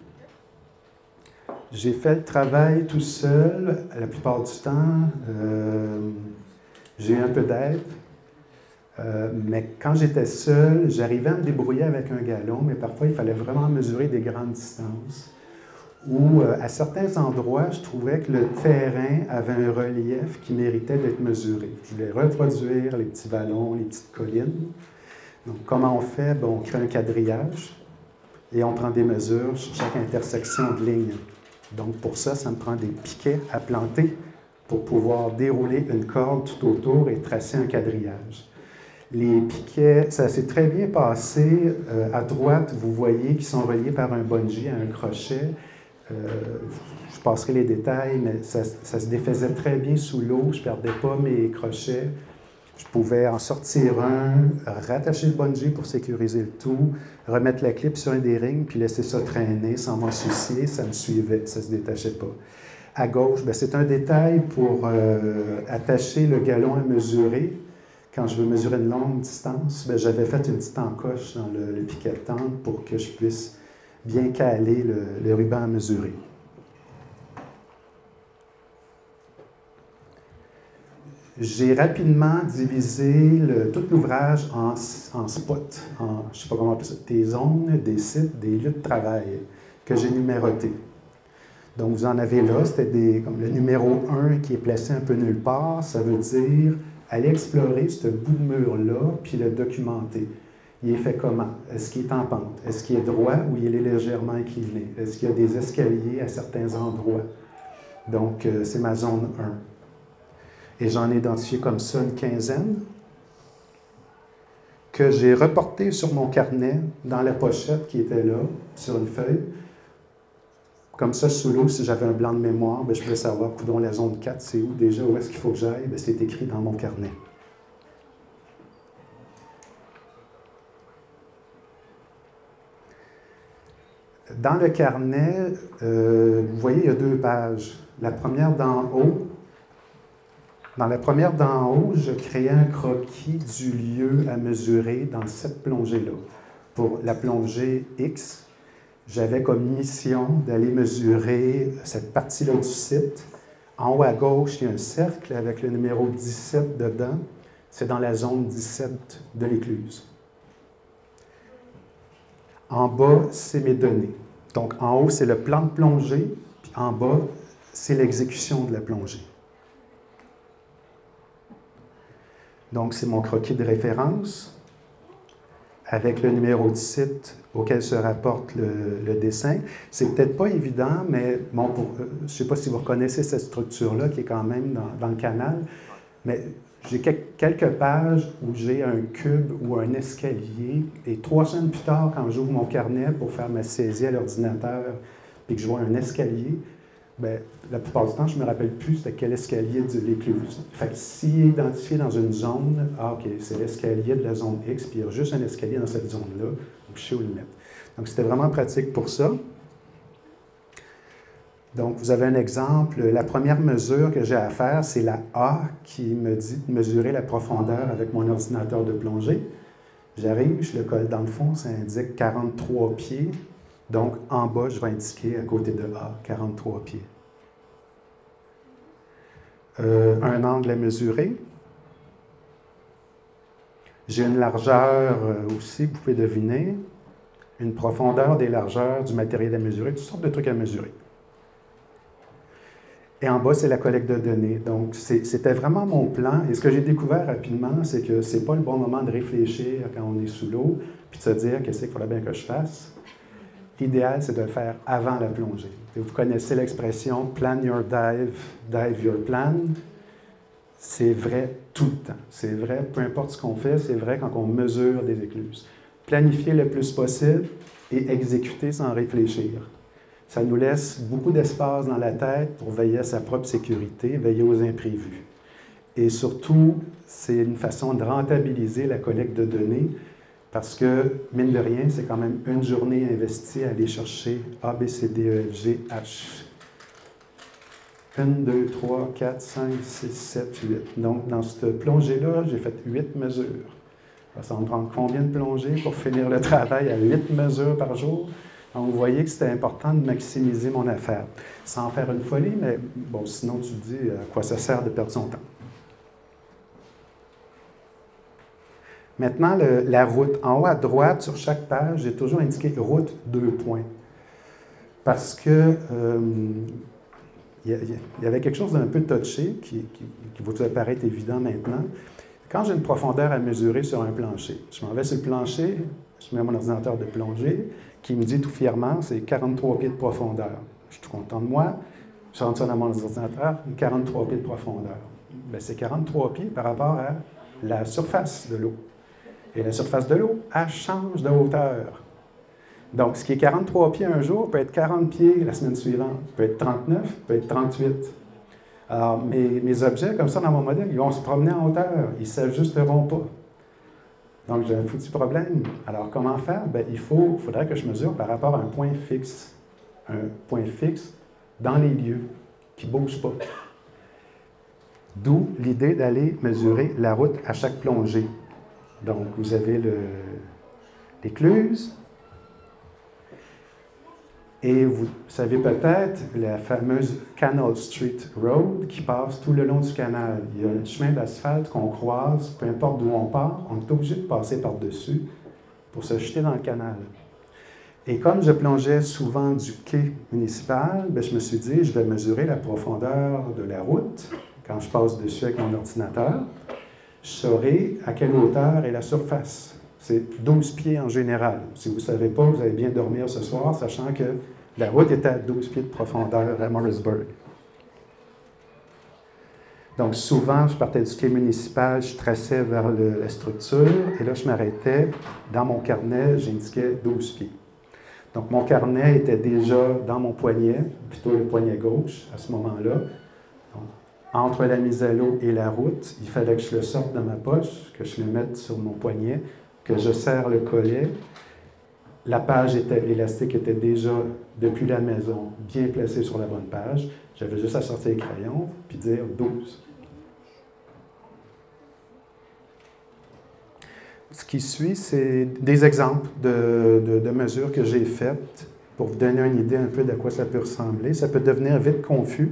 J'ai fait le travail tout seul la plupart du temps. Euh, j'ai eu un peu d'aide. Euh, mais quand j'étais seul, j'arrivais à me débrouiller avec un galon, mais parfois il fallait vraiment mesurer des grandes distances. Ou euh, à certains endroits, je trouvais que le terrain avait un relief qui méritait d'être mesuré. Je voulais reproduire les petits vallons, les petites collines. Donc, comment on fait? Bon, on crée un quadrillage. Et on prend des mesures sur chaque intersection de ligne. Donc, pour ça, ça me prend des piquets à planter pour pouvoir dérouler une corde tout autour et tracer un quadrillage. Les piquets, ça s'est très bien passé. Euh, à droite, vous voyez qu'ils sont reliés par un bungee à un crochet. Euh, je passerai les détails, mais ça, ça se défaisait très bien sous l'eau. Je ne perdais pas mes crochets. Je pouvais en sortir un, rattacher le bungee pour sécuriser le tout, remettre la clip sur un des rings, puis laisser ça traîner sans m'en soucier. Ça me suivait, ça ne se détachait pas. À gauche, c'est un détail pour euh, attacher le galon à mesurer. Quand je veux mesurer une longue distance, j'avais fait une petite encoche dans le, le piquet de tente pour que je puisse bien caler le, le ruban à mesurer. J'ai rapidement divisé le, tout l'ouvrage en, en spots, en, je ne sais pas comment appeler ça, des zones, des sites, des lieux de travail que j'ai numérotés. Donc, vous en avez là, c'était comme le numéro un qui est placé un peu nulle part. Ça veut dire aller explorer ce bout de mur-là, puis le documenter. Il est fait comment? Est-ce qu'il est en pente? Est-ce qu'il est droit ou il est légèrement incliné? Est-ce qu'il y a des escaliers à certains endroits? Donc, euh, c'est ma zone un. Et j'en ai identifié comme ça une quinzaine que j'ai reporté sur mon carnet dans la pochette qui était là, sur une feuille. Comme ça, sous l'eau, si j'avais un blanc de mémoire, bien, je pouvais savoir, coudonc, la zone quatre, c'est où déjà, où est-ce qu'il faut que j'aille? Bien, c'est écrit dans mon carnet. Dans le carnet, euh, vous voyez, il y a deux pages. La première d'en haut, Dans la première d'en haut, je créais un croquis du lieu à mesurer dans cette plongée-là. Pour la plongée X, j'avais comme mission d'aller mesurer cette partie-là du site. En haut à gauche, il y a un cercle avec le numéro dix-sept dedans. C'est dans la zone dix-sept de l'écluse. En bas, c'est mes données. Donc, en haut, c'est le plan de plongée, puis en bas, c'est l'exécution de la plongée. Donc, c'est mon croquis de référence avec le numéro de site auquel se rapporte le, le dessin. C'est peut-être pas évident, mais bon, pour, euh, je ne sais pas si vous reconnaissez cette structure-là qui est quand même dans, dans le canal, mais j'ai quelques pages où j'ai un cube ou un escalier, et trois semaines plus tard, quand j'ouvre mon carnet pour faire ma saisie à l'ordinateur, puis que je vois un escalier, bien, la plupart du temps, je ne me rappelle plus c'était quel escalier de l'écluse. Fait que s'il est identifié dans une zone, ah, OK, c'est l'escalier de la zone X, puis il y a juste un escalier dans cette zone-là, donc je sais où le mettre. Donc, c'était vraiment pratique pour ça. Donc, vous avez un exemple. La première mesure que j'ai à faire, c'est la A qui me dit de mesurer la profondeur avec mon ordinateur de plongée. J'arrive, je le colle dans le fond, ça indique quarante-trois pieds. Donc, en bas, je vais indiquer à côté de A, quarante-trois pieds. Euh, un angle à mesurer. J'ai une largeur aussi, vous pouvez deviner. Une profondeur, des largeurs, du matériel à mesurer, toutes sortes de trucs à mesurer. Et en bas, c'est la collecte de données. Donc, c'était vraiment mon plan. Et ce que j'ai découvert rapidement, c'est que ce n'est pas le bon moment de réfléchir quand on est sous l'eau, puis de se dire qu'est-ce qu'il faudrait bien que je fasse. L'idéal, c'est de le faire avant la plongée. Et vous connaissez l'expression « plan your dive, dive your plan ». C'est vrai tout le temps. C'est vrai, peu importe ce qu'on fait, c'est vrai quand on mesure des écluses. Planifier le plus possible et exécuter sans réfléchir. Ça nous laisse beaucoup d'espace dans la tête pour veiller à sa propre sécurité, veiller aux imprévus. Et surtout, c'est une façon de rentabiliser la collecte de données parce que, mine de rien, c'est quand même une journée investie à aller chercher A, B, C, D, E, F, G, H. un, deux, trois, quatre, cinq, six, sept, huit. Donc, dans cette plongée-là, j'ai fait huit mesures. Ça va me prendre combien de plongées pour finir le travail à huit mesures par jour? Donc, vous voyez que c'était important de maximiser mon affaire. Sans faire une folie, mais bon, sinon tu te dis à quoi ça sert de perdre son temps. Maintenant, le, la route. En haut à droite, sur chaque page, j'ai toujours indiqué route deux points. Parce que euh, il y avait quelque chose d'un peu touché qui, qui, qui vous paraître évident maintenant. Quand j'ai une profondeur à mesurer sur un plancher, je m'en vais sur le plancher, je mets mon ordinateur de plongée, qui me dit tout fièrement, c'est quarante-trois pieds de profondeur. Je suis tout content de moi. Je rentre ça dans mon ordinateur, quarante-trois pieds de profondeur. Bien, c'est quarante-trois pieds par rapport à la surface de l'eau. Et la surface de l'eau, elle change de hauteur. Donc, ce qui est quarante-trois pieds un jour peut être quarante pieds la semaine suivante, peut être trente-neuf, peut être trente-huit. Alors, mes, mes objets, comme ça, dans mon modèle, ils vont se promener en hauteur. Ils ne s'ajusteront pas. Donc, j'ai un foutu problème. Alors, comment faire? Bien, il faut, faudrait que je mesure par rapport à un point fixe. Un point fixe dans les lieux, qui ne bouge pas. D'où l'idée d'aller mesurer la route à chaque plongée. Donc, vous avez l'écluse. Et vous savez peut-être la fameuse Canal Street Road qui passe tout le long du canal. Il y a un chemin d'asphalte qu'on croise, peu importe d'où on part, on est obligé de passer par-dessus pour se jeter dans le canal. Et comme je plongeais souvent du quai municipal, bien, je me suis dit, je vais mesurer la profondeur de la route quand je passe dessus avec mon ordinateur. Je saurai à quelle hauteur est la surface. C'est douze pieds en général. Si vous ne savez pas, vous allez bien dormir ce soir, sachant que la route était à douze pieds de profondeur à Morrisburg. Donc, souvent, je partais du quai municipal, je traçais vers le, la structure, et là, je m'arrêtais. Dans mon carnet, j'indiquais douze pieds. Donc, mon carnet était déjà dans mon poignet, plutôt le poignet gauche, à ce moment-là. Entre la mise à l'eau et la route, il fallait que je le sorte de ma poche, que je le mette sur mon poignet, que je serre le collet. La page était, l'élastique était déjà, depuis la maison, bien placé sur la bonne page. J'avais juste à sortir les crayons, puis dire douze. Ce qui suit, c'est des exemples de, de, de mesures que j'ai faites pour vous donner une idée un peu de quoi ça peut ressembler. Ça peut devenir vite confus.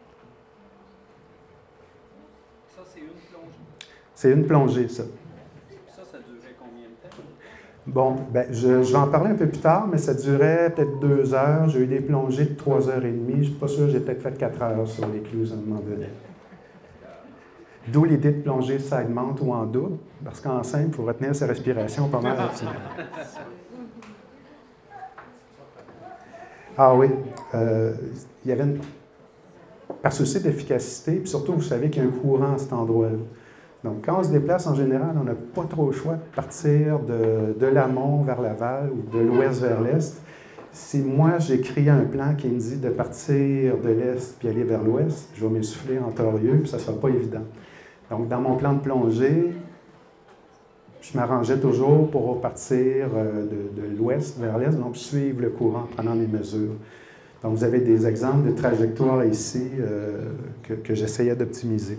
Ça, c'est une plongée? C'est une plongée, ça. Ça, ça durait combien de temps? Bon, ben, je, je vais en parler un peu plus tard, mais ça durait peut-être deux heures. J'ai eu des plongées de trois heures et demie. Je ne suis pas sûr, j'ai peut-être fait quatre heures sur l'écluse à un moment donné. D'où l'idée de plonger side mount ou en double, parce qu'en simple, il faut retenir sa respiration pas mal. Ah oui, euh, il y avait une... Par souci d'efficacité, puis surtout, vous savez qu'il y a un courant à cet endroit-là. Donc, quand on se déplace, en général, on n'a pas trop le choix de partir de, de l'amont vers l'aval ou de l'ouest vers l'est. Si moi, j'écris un plan qui me dit de partir de l'est puis aller vers l'ouest, je vais m'essouffler en torieux, puis ça ne sera pas évident. Donc, dans mon plan de plongée, je m'arrangeais toujours pour partir de, de l'ouest vers l'est, donc suivre le courant en prenant mes mesures. Donc, vous avez des exemples de trajectoires ici euh, que, que j'essayais d'optimiser.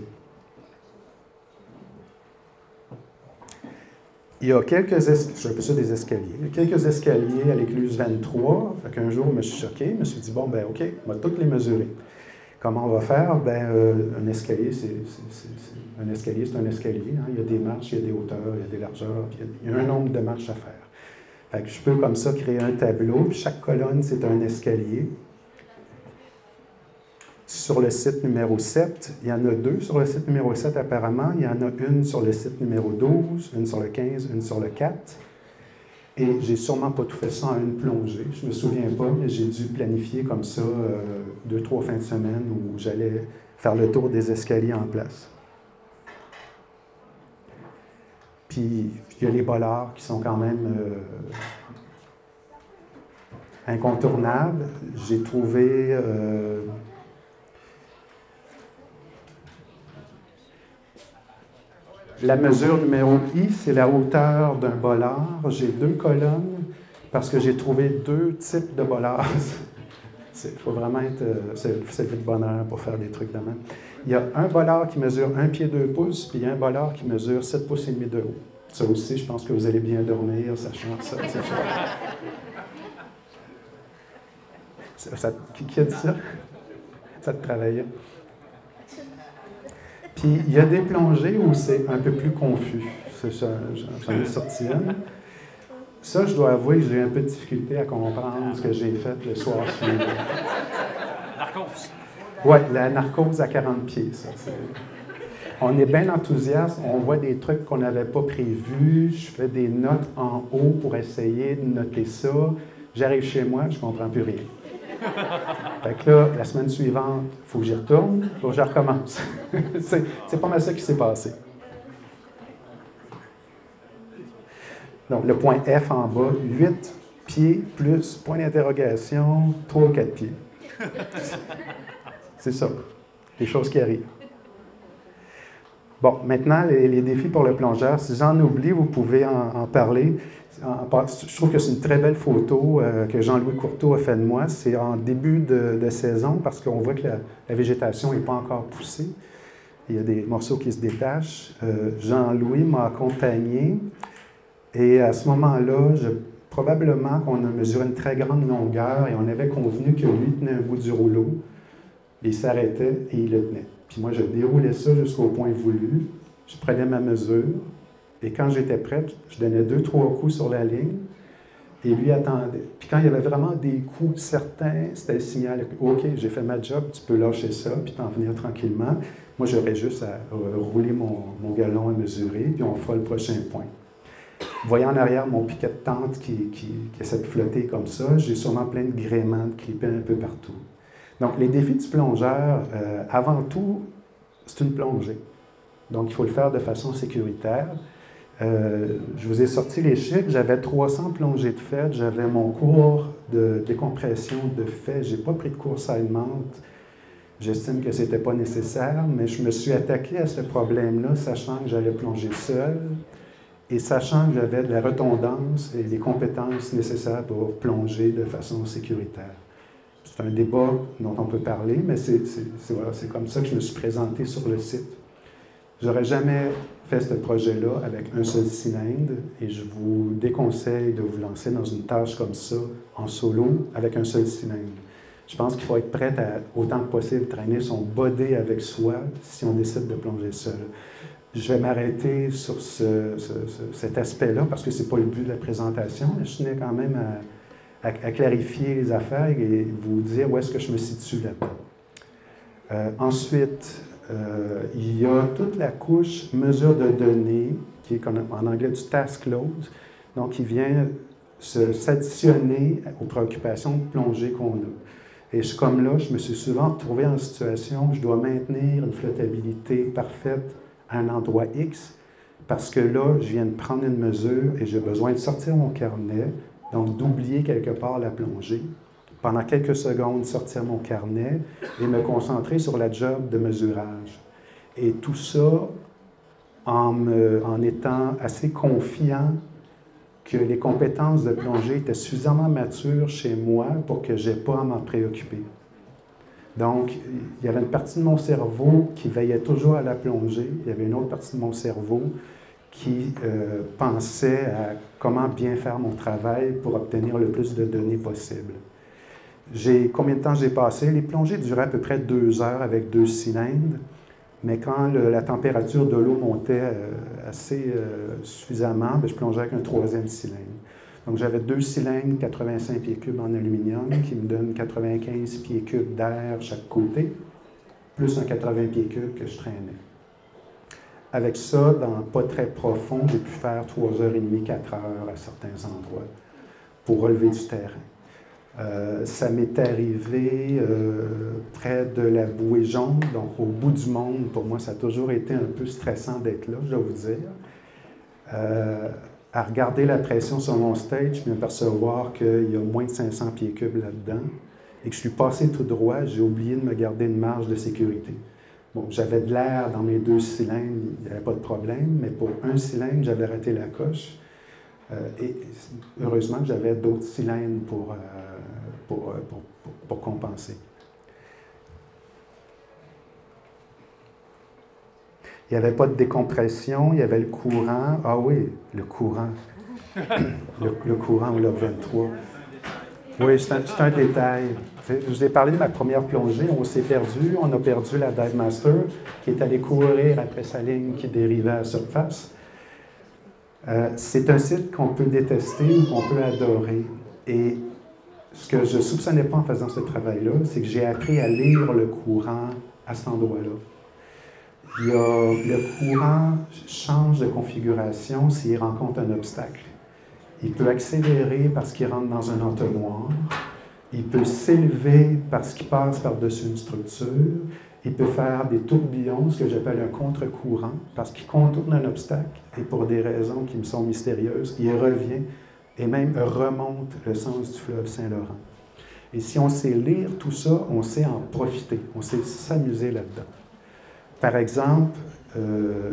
Il y a quelques escaliers, je appelle ça des escaliers, il y a quelques escaliers à l'écluse vingt-trois. Fait qu'un jour, je me suis choqué, je me suis dit, bon, ben OK, on va toutes les mesurer. Comment on va faire? Ben, euh, un escalier, c'est un escalier, c'est un escalier. Hein? Il y a des marches, il y a des hauteurs, il y a des largeurs, puis il y a un nombre de marches à faire. Fait que je peux comme ça créer un tableau, puis chaque colonne, c'est un escalier. Sur le site numéro sept, il y en a deux sur le site numéro sept apparemment. Il y en a une sur le site numéro douze, une sur le quinze, une sur le quatre. Et j'ai sûrement pas tout fait ça en une plongée. Je ne me souviens pas, mais j'ai dû planifier comme ça euh, deux, trois fins de semaine où j'allais faire le tour des escaliers en place. Puis, il y a les bollards qui sont quand même euh, incontournables. J'ai trouvé... Euh, La mesure numéro I, c'est la hauteur d'un bollard. J'ai deux colonnes parce que j'ai trouvé deux types de bollards. Il faut vraiment être... C'est le bonheur pour faire des trucs de même. Il y a un bollard qui mesure un pied deux pouces, puis il y a un bollard qui mesure sept pouces et demi de haut. Ça aussi, je pense que vous allez bien dormir, sachant ça. ça, ça qui, qui a dit ça? Ça te travaillait. Puis, il y a des plongées où c'est un peu plus confus. J'en ai sorti une. Ça, je dois avouer que j'ai un peu de difficulté à comprendre ce que j'ai fait le soir suivant. Narcose. Oui, la narcose à quarante pieds, ça. On est bien enthousiaste, on voit des trucs qu'on n'avait pas prévus. Je fais des notes en haut pour essayer de noter ça. J'arrive chez moi, je ne comprends plus rien. Fait que là, la semaine suivante, il faut que j'y retourne, il faut que je recommence. C'est pas mal ça qui s'est passé. Donc, le point F en bas, huit pieds plus point d'interrogation, trois ou quatre pieds. C'est ça, les choses qui arrivent. Bon, maintenant, les, les défis pour le plongeur. Si j'en oublie, vous pouvez en, en parler. En, je trouve que c'est une très belle photo euh, que Jean-Louis Courteau a fait de moi. C'est en début de, de saison parce qu'on voit que la, la végétation n'est pas encore poussée. Il y a des morceaux qui se détachent. Euh, Jean-Louis m'a accompagné et à ce moment-là, probablement qu'on a mesuré une très grande longueur et on avait convenu que lui tenait un bout du rouleau. Il s'arrêtait et il le tenait. Puis moi, je déroulais ça jusqu'au point voulu. Je prenais ma mesure. Et quand j'étais prête, je donnais deux, trois coups sur la ligne. Et lui attendait. Puis quand il y avait vraiment des coups certains, c'était le signal que, OK, j'ai fait ma job, tu peux lâcher ça, puis t'en venir tranquillement. Moi, j'aurais juste à rouler mon, mon galon à mesurer, puis on fera le prochain point. Vous voyez en arrière mon piquet de tente qui, qui, qui essaie de flotter comme ça. J'ai sûrement plein de gréements, de clippés un peu partout. Donc, les défis du plongeur, euh, avant tout, c'est une plongée. Donc, il faut le faire de façon sécuritaire. Euh, je vous ai sorti les chiffres. J'avais trois cents plongées de fait. J'avais mon cours de décompression de fait. Je n'ai pas pris de cours side mount. J'estime que ce n'était pas nécessaire, mais je me suis attaqué à ce problème-là, sachant que j'allais plonger seul et sachant que j'avais de la redondance et les compétences nécessaires pour plonger de façon sécuritaire. C'est un débat dont on peut parler, mais c'est voilà, comme ça que je me suis présenté sur le site. Je n'aurais jamais fait ce projet-là avec un seul cylindre et je vous déconseille de vous lancer dans une tâche comme ça, en solo, avec un seul cylindre. Je pense qu'il faut être prêt à, autant que possible, traîner son body avec soi si on décide de plonger seul. Je vais m'arrêter sur ce, ce, ce, cet aspect-là parce que ce n'est pas le but de la présentation, mais je tenais quand même à, à, à clarifier les affaires et vous dire où est-ce que je me situe là-dedans. Euh, ensuite, euh, il y a toute la couche mesure de données, qui est en anglais du task load, donc qui vient s'additionner aux préoccupations de plongée qu'on a. Et je, comme là, je me suis souvent retrouvé en situation où je dois maintenir une flottabilité parfaite à un endroit X, parce que là, je viens de prendre une mesure et j'ai besoin de sortir mon carnet, Donc, d'oublier quelque part la plongée, pendant quelques secondes, sortir mon carnet et me concentrer sur la job de mesurage. Et tout ça en, me, en étant assez confiant que les compétences de plongée étaient suffisamment matures chez moi pour que je n'ai pas à m'en préoccuper. Donc, il y avait une partie de mon cerveau qui veillait toujours à la plongée. Il y avait une autre partie de mon cerveau qui euh, pensait à comment bien faire mon travail pour obtenir le plus de données possible. J'ai, combien de temps j'ai passé? Les plongées duraient à peu près deux heures avec deux cylindres, mais quand le, la température de l'eau montait euh, assez euh, suffisamment, bien, je plongeais avec un troisième cylindre. Donc j'avais deux cylindres, quatre-vingt-cinq pieds cubes en aluminium, qui me donnent quatre-vingt-quinze pieds cubes d'air chaque côté, plus un quatre-vingts pieds cubes que je traînais. Avec ça, dans pas très profond, j'ai pu faire trois heures trente, quatre heures à certains endroits pour relever du terrain. Euh, ça m'est arrivé euh, près de la bouée jaune, donc au bout du monde. Pour moi, ça a toujours été un peu stressant d'être là, je dois vous dire. Euh, à regarder la pression sur mon stage, puis m'apercevoir qu'il y a moins de cinq cents pieds cubes là-dedans et que je suis passé tout droit, j'ai oublié de me garder une marge de sécurité. Bon, j'avais de l'air dans mes deux cylindres, il n'y avait pas de problème, mais pour un cylindre, j'avais raté la coche. Euh, et heureusement que j'avais d'autres cylindres pour, euh, pour, pour, pour, pour compenser. Il n'y avait pas de décompression, il y avait le courant. Ah oui, le courant. le, le courant au lobe vingt-trois. Oui, c'est un, c'est un détail. Je vous ai parlé de ma première plongée. On s'est perdu. On a perdu la Dive Master qui est allée courir après sa ligne qui dérivait à la surface. Euh, c'est un site qu'on peut détester ou qu'on peut adorer. Et ce que je ne soupçonnais pas en faisant ce travail-là, c'est que j'ai appris à lire le courant à cet endroit-là. Il y a, le courant change de configuration s'il rencontre un obstacle. Il peut accélérer parce qu'il rentre dans un entonnoir. Il peut s'élever parce qu'il passe par-dessus une structure. Il peut faire des tourbillons, ce que j'appelle un contre-courant, parce qu'il contourne un obstacle et pour des raisons qui me sont mystérieuses, il revient et même remonte le sens du fleuve Saint-Laurent. Et si on sait lire tout ça, on sait en profiter, on sait s'amuser là-dedans. Par exemple, euh,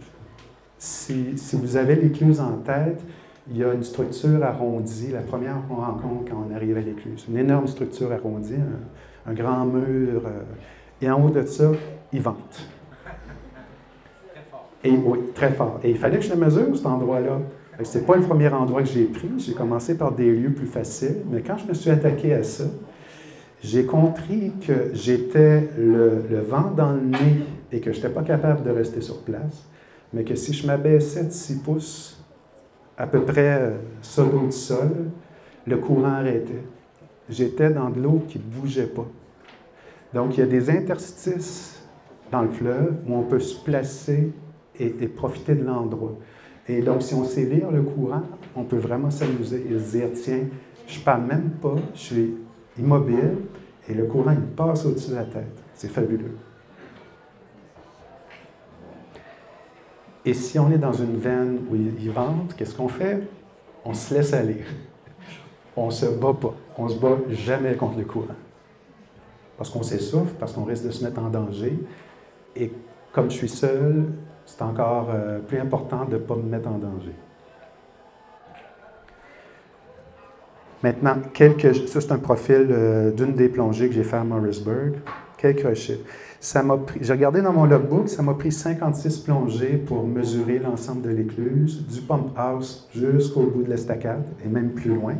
si, si vous avez l'écluse en tête, il y a une structure arrondie, la première qu'on rencontre quand on arrive à l'écluse. Une énorme structure arrondie, un, un grand mur, euh, et en haut de ça, il vente. Très fort. Et, oui, très fort. Et il fallait que je le mesure, cet endroit-là. Ce n'est pas le premier endroit que j'ai pris. J'ai commencé par des lieux plus faciles, mais quand je me suis attaqué à ça, j'ai compris que j'étais le, le vent dans le nez et que je n'étais pas capable de rester sur place, mais que si je m'abaissais de six pouces, à peu près ça l'eau du sol, le courant arrêtait. J'étais dans de l'eau qui ne bougeait pas. Donc, il y a des interstices dans le fleuve où on peut se placer et, et profiter de l'endroit. Et donc, si on sait lire le courant, on peut vraiment s'amuser et se dire, tiens, je ne parle même pas, je suis immobile et le courant, il passe au-dessus de la tête. C'est fabuleux. Et si on est dans une veine où il vente, qu'est-ce qu'on fait? On se laisse aller. On ne se bat pas. On ne se bat jamais contre le courant. Parce qu'on s'essouffle, parce qu'on risque de se mettre en danger. Et comme je suis seul, c'est encore euh, plus important de ne pas me mettre en danger. Maintenant, quelques, ça c'est un profil euh, d'une des plongées que j'ai fait à Morrisburg. Quelques chiffres. Ça m'a pris, j'ai regardé dans mon logbook, ça m'a pris cinquante-six plongées pour mesurer l'ensemble de l'écluse, du pump house jusqu'au bout de l'estacade, et même plus loin,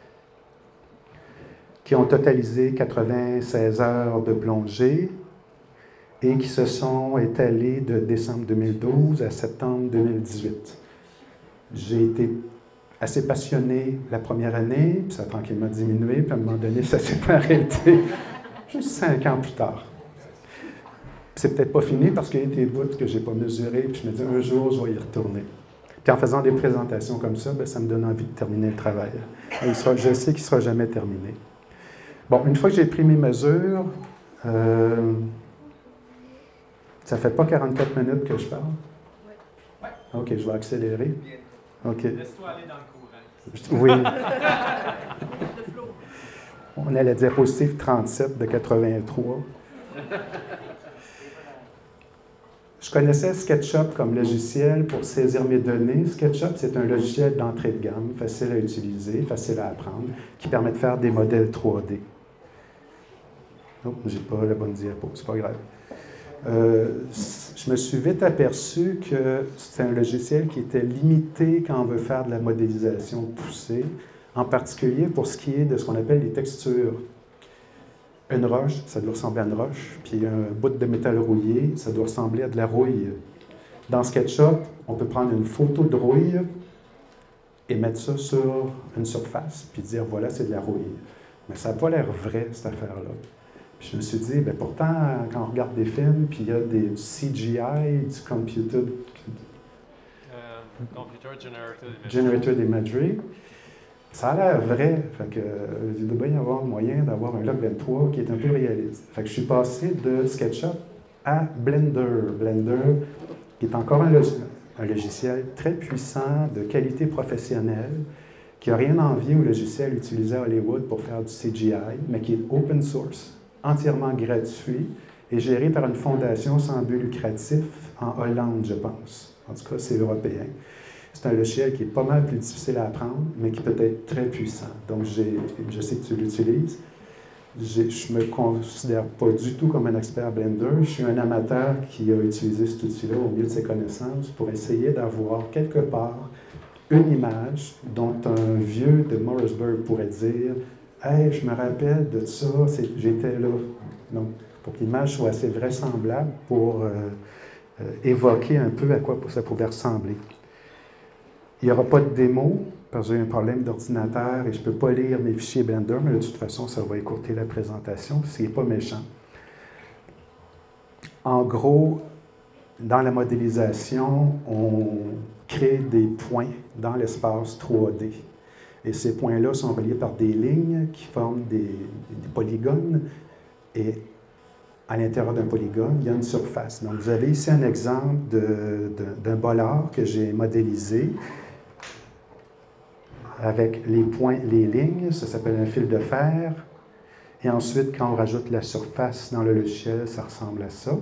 qui ont totalisé quatre-vingt-seize heures de plongée et qui se sont étalées de décembre deux mille douze à septembre deux mille dix-huit. J'ai été assez passionné la première année, puis ça a tranquillement diminué, puis à un moment donné, ça s'est pas arrêté, juste cinq ans plus tard. C'est peut-être pas fini parce qu'il y a des bouts que je n'ai pas mesurés, puis je me dis un jour, je vais y retourner. Puis en faisant des présentations comme ça, bien, ça me donne envie de terminer le travail. Et il sera, je sais qu'il ne sera jamais terminé. Bon, une fois que j'ai pris mes mesures, euh, ça ne fait pas quarante-quatre minutes que je parle? Oui. OK, je vais accélérer. OK. Laisse-toi aller dans le courant. Oui. On a la diapositive trente-sept de quatre-vingt-trois. Je connaissais SketchUp comme logiciel pour saisir mes données. SketchUp, c'est un logiciel d'entrée de gamme, facile à utiliser, facile à apprendre, qui permet de faire des modèles trois D. Non, je n'ai pas la bonne diapo, c'est pas grave. Euh, je me suis vite aperçu que c'est un logiciel qui était limité quand on veut faire de la modélisation poussée, en particulier pour ce qui est de ce qu'on appelle les textures. Une roche, ça doit ressembler à une roche, puis un bout de métal rouillé, ça doit ressembler à de la rouille. Dans SketchUp, on peut prendre une photo de rouille et mettre ça sur une surface, puis dire voilà, c'est de la rouille. Mais ça n'a pas l'air vrai, cette affaire-là. Puis je me suis dit, bien, pourtant, quand on regarde des films, puis il y a des, du C G I, du computer, Euh, computer Generated Imagery. Generated Imagery, ça a l'air vrai. Fait que, euh, il doit bien y avoir moyen d'avoir un log vingt-trois qui est un peu réaliste. Fait que je suis passé de SketchUp à Blender. Blender, qui est encore un, log un logiciel très puissant, de qualité professionnelle, qui n'a rien à envier au logiciel utilisé à Hollywood pour faire du C G I, mais qui est open source, entièrement gratuit et géré par une fondation sans but lucratif en Hollande, je pense. En tout cas, c'est européen. C'est un logiciel qui est pas mal plus difficile à apprendre, mais qui peut être très puissant. Donc, je sais que tu l'utilises. Je ne me considère pas du tout comme un expert Blender. Je suis un amateur qui a utilisé cet outil-là au mieux de ses connaissances pour essayer d'avoir quelque part une image dont un vieux de Morrisburg pourrait dire « Hey, je me rappelle de ça, j'étais là. » Donc, pour que l'image soit assez vraisemblable pour euh, euh, évoquer un peu à quoi ça pouvait ressembler. Il n'y aura pas de démo, parce que j'ai un problème d'ordinateur et je ne peux pas lire mes fichiers Blender, mais de toute façon, ça va écourter la présentation, ce qui n'est pas méchant. En gros, dans la modélisation, on crée des points dans l'espace trois D. Et ces points-là sont reliés par des lignes qui forment des, des polygones. Et à l'intérieur d'un polygone, il y a une surface. Donc, vous avez ici un exemple d'un bolard que j'ai modélisé avec les points, les lignes. Ça s'appelle un fil de fer. Et ensuite, quand on rajoute la surface dans le logiciel, ça ressemble à ça.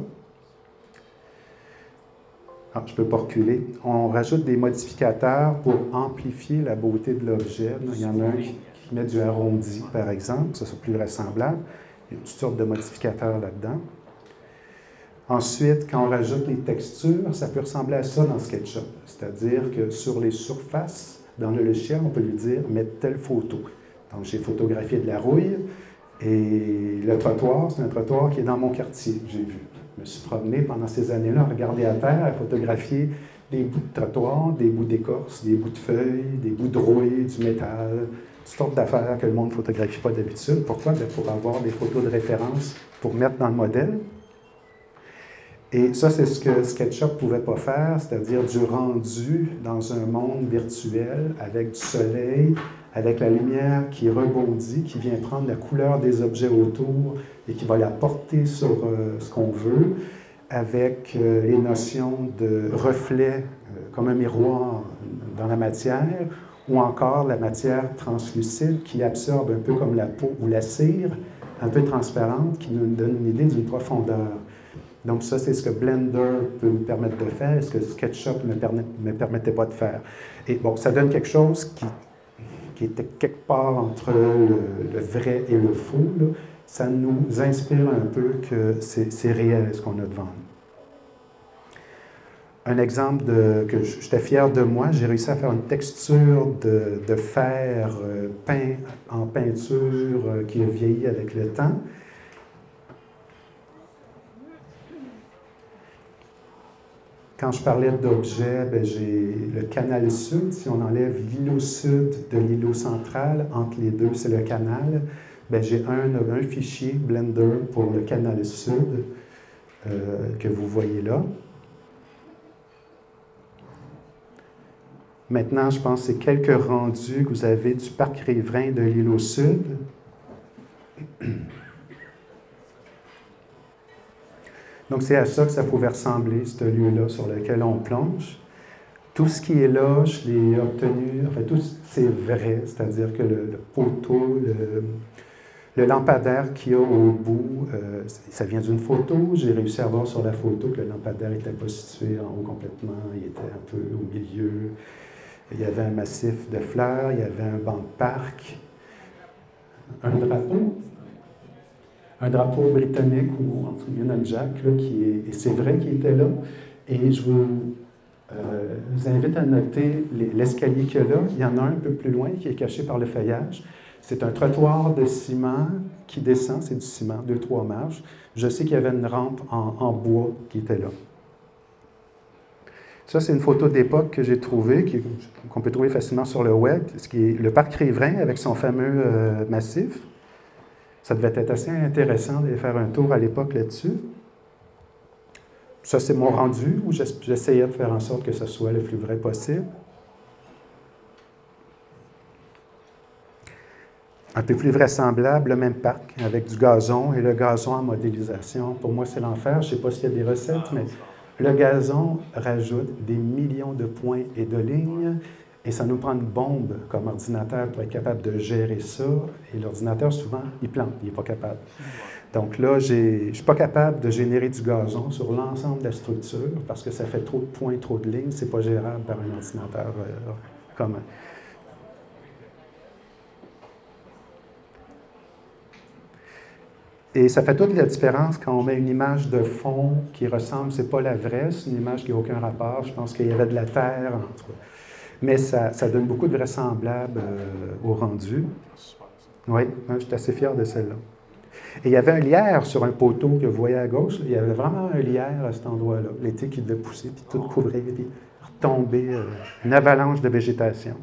Ah, je ne peux pas reculer. On rajoute des modificateurs pour amplifier la beauté de l'objet. Il y en a un qui, qui met du arrondi, par exemple, ça soit plus vraisemblable. Il y a toutes sortes de modificateurs là-dedans. Ensuite, quand on rajoute les textures, ça peut ressembler à ça dans SketchUp. C'est-à-dire que sur les surfaces, dans le logiciel, on peut lui dire « mettre telle photo ». Donc, j'ai photographié de la rouille et le trottoir, c'est un trottoir qui est dans mon quartier, j'ai vu. Je me suis promené pendant ces années-là à regarder à terre, à photographier des bouts de trottoir, des bouts d'écorce, des bouts de feuilles, des bouts de rouille, du métal, toutes sortes d'affaires que le monde ne photographie pas d'habitude. Pourquoi? Bien, pour avoir des photos de référence pour mettre dans le modèle. Et ça, c'est ce que SketchUp ne pouvait pas faire, c'est-à-dire du rendu dans un monde virtuel avec du soleil, avec la lumière qui rebondit, qui vient prendre la couleur des objets autour et qui va la porter sur euh, ce qu'on veut, avec euh, les notions de reflet, euh, comme un miroir dans la matière, ou encore la matière translucide qui absorbe un peu comme la peau ou la cire, un peu transparente, qui nous donne une idée d'une profondeur. Donc ça, c'est ce que Blender peut nous permettre de faire, et ce que SketchUp ne me, me permettait pas de faire. Et bon, ça donne quelque chose qui, qui était quelque part entre le, le vrai et le faux. Là. Ça nous inspire un peu que c'est réel ce qu'on a devant nous. Un exemple de, que j'étais fier de moi, j'ai réussi à faire une texture de, de fer euh, peint en peinture euh, qui a vieilli avec le temps. Quand je parlais d'objets, ben j'ai le canal sud. Si on enlève l'îlot sud de l'îlot central, entre les deux, c'est le canal. Ben j'ai un, un fichier Blender pour le canal sud euh, que vous voyez là. Maintenant, je pense que c'est quelques rendus que vous avez du parc riverain de l'îlot sud. Donc, c'est à ça que ça pouvait ressembler, ce lieu-là sur lequel on plonge. Tout ce qui est là, je l'ai obtenu, enfin, tout c'est vrai, c'est-à-dire que le, le poteau, le, le lampadaire qu'il y a au bout, euh, ça vient d'une photo. J'ai réussi à voir sur la photo que le lampadaire n'était pas situé en haut complètement, il était un peu au milieu. Il y avait un massif de fleurs, il y avait un banc de parc, un drapeau, un drapeau britannique ou en tout cas Union Jack, là, qui est, et c'est vrai qu'il était là. Et je vous, euh, vous invite à noter les, l'escalier qu'il y a là. Il y en a un un peu plus loin qui est caché par le feuillage. C'est un trottoir de ciment qui descend, c'est du ciment, deux, trois marches. Je sais qu'il y avait une rampe en, en bois qui était là. Ça, c'est une photo d'époque que j'ai trouvée, qui, qu'on peut trouver facilement sur le web, ce qui est le parc Riverain avec son fameux euh, massif. Ça devait être assez intéressant d'aller faire un tour à l'époque là-dessus. Ça, c'est mon rendu, où j'essayais de faire en sorte que ce soit le plus vrai possible. Un peu plus vraisemblable, le même parc, avec du gazon, et le gazon en modélisation. Pour moi, c'est l'enfer. Je ne sais pas s'il y a des recettes, mais le gazon rajoute des millions de points et de lignes, et ça nous prend une bombe comme ordinateur pour être capable de gérer ça. Et l'ordinateur, souvent, il plante, il n'est pas capable. Donc là, je ne suis pas capable de générer du gazon sur l'ensemble de la structure parce que ça fait trop de points, trop de lignes. Ce n'est pas gérable par un ordinateur euh, commun. Et ça fait toute la différence quand on met une image de fond qui ressemble, c'est pas la vraie, c'est une image qui n'a aucun rapport. Je pense qu'il y avait de la terre entre. Mais ça, ça donne beaucoup de vraisemblable euh, au rendu. Oui, moi, je suis assez fier de celle-là. Et il y avait un lierre sur un poteau que vous voyez à gauche. Il y avait vraiment un lierre à cet endroit-là. L'été qui devait pousser, puis tout couvrir, puis retomber, euh, une avalanche de végétation.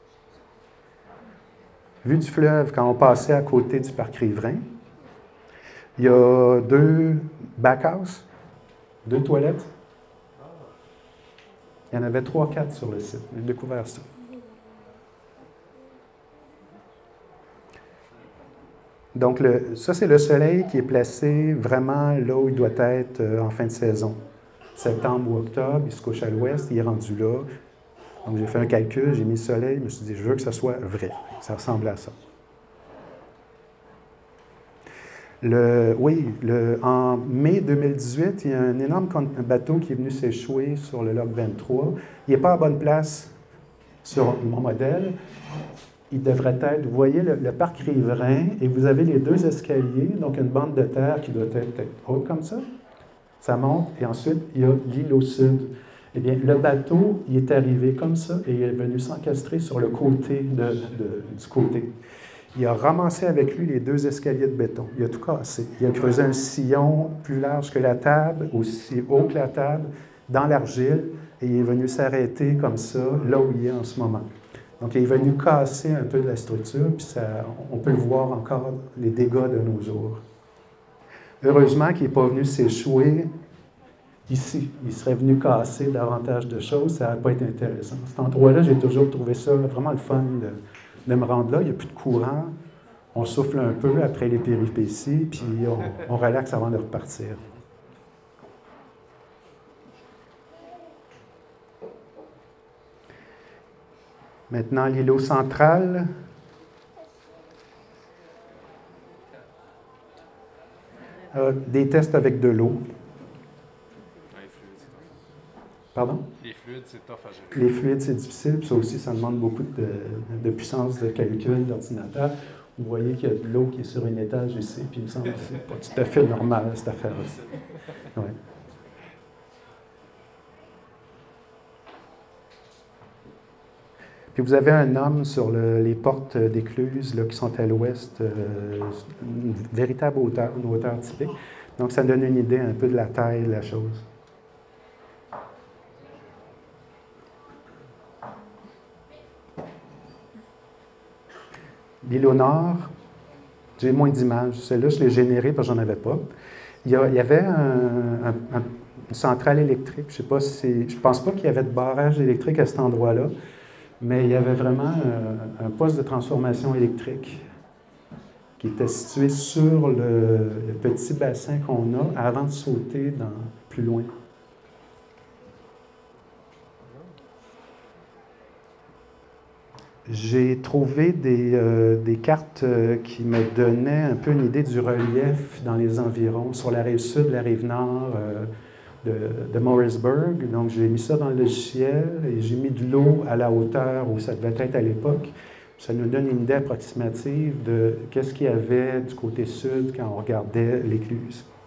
Vue du fleuve, quand on passait à côté du parc Riverain, il y a deux backhouses, deux toilettes. Il y en avait trois, quatre sur le site. J'ai découvert ça. Donc, le, ça, c'est le soleil qui est placé vraiment là où il doit être euh, en fin de saison. Septembre ou octobre, il se couche à l'ouest, il est rendu là. Donc, j'ai fait un calcul, j'ai mis le soleil, je me suis dit, je veux que ça soit vrai. Ça ressemble à ça. Le, oui, le, en mai deux mille dix-huit, il y a un énorme bateau qui est venu s'échouer sur le lac vingt-trois. Il n'est pas à bonne place sur mon modèle. Il devrait être, vous voyez le, le parc Riverain, et vous avez les deux escaliers, donc une bande de terre qui doit être peut-être haute comme ça. Ça monte, et ensuite, il y a l'île au sud. Eh bien, le bateau, il est arrivé comme ça, et il est venu s'encastrer sur le côté de, de, du côté. Il a ramassé avec lui les deux escaliers de béton. Il a tout cassé. Il a creusé un sillon plus large que la table, aussi haut que la table, dans l'argile, et il est venu s'arrêter comme ça, là où il est en ce moment. Donc, il est venu casser un peu de la structure, puis ça, on peut le voir encore, les dégâts de nos jours. Heureusement qu'il n'est pas venu s'échouer ici. Il serait venu casser davantage de choses, ça n'aurait pas été intéressant. Cet endroit-là, j'ai toujours trouvé ça vraiment le fun de, de me rendre là. Il n'y a plus de courant, on souffle un peu après les péripéties, puis on, on relaxe avant de repartir. Maintenant, l'îlot central. Euh, des tests avec de l'eau. Pardon? Les fluides, c'est tough à gérer. Les fluides, c'est difficile. Puis ça aussi, ça demande beaucoup de, de puissance de calcul d'ordinateur. Vous voyez qu'il y a de l'eau qui est sur un étage ici, puis il me semble que ce n'est pas tout à fait normal, cette affaire-là. Ouais. Puis vous avez un homme sur le, les portes d'écluse là, qui sont à l'ouest, euh, une véritable hauteur, une hauteur typique. Donc, ça donne une idée un peu de la taille de la chose. L'île au nord, j'ai moins d'images. Celle-là, je l'ai générée parce que je n'en avais pas. Il y, a, il y avait un, un, un, une centrale électrique. Je sais pas si, je ne pense pas qu'il y avait de barrage électrique à cet endroit-là. Mais il y avait vraiment un, un poste de transformation électrique qui était situé sur le, le petit bassin qu'on a avant de sauter dans, plus loin. j'ai trouvé des, euh, des cartes euh, qui me donnaient un peu une idée du relief dans les environs, sur la rive sud, la rive nord euh, de, de Morrisburg. Donc, j'ai mis ça dans le logiciel et j'ai mis de l'eau à la hauteur où ça devait être à l'époque. Ça nous donne une idée approximative de qu'est-ce qu'il y avait du côté sud quand on regardait l'écluse.